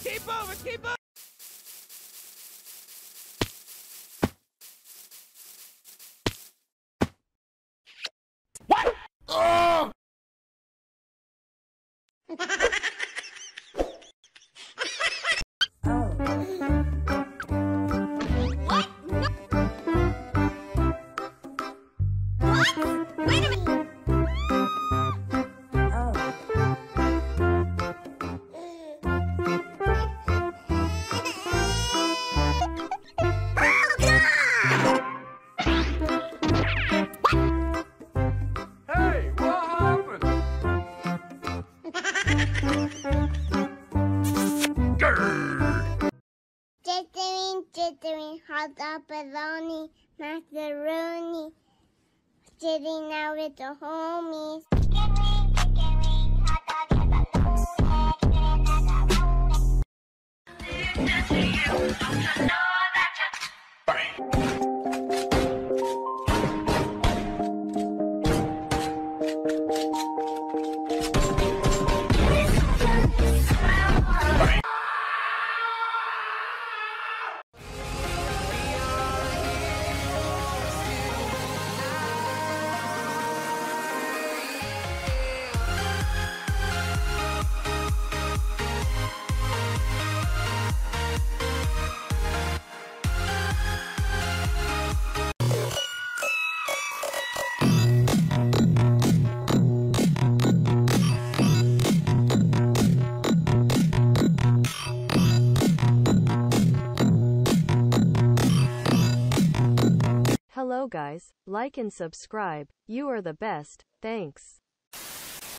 Keep moving, keep moving! What? Oh! Wait a minute! Hey, what happened? Jittering, hot dog, bologna, macaroni, sitting out with the homies. Hello guys, like and subscribe, you are the best, thanks.